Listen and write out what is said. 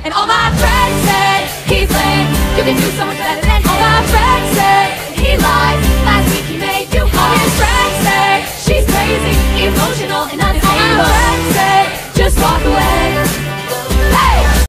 And all my friends say he's lame. You can do some